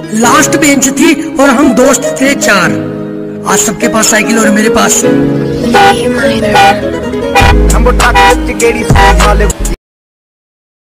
Last bench थी और हम दोस्त थे 4। आज सबके पास साइकिल और मेरे पास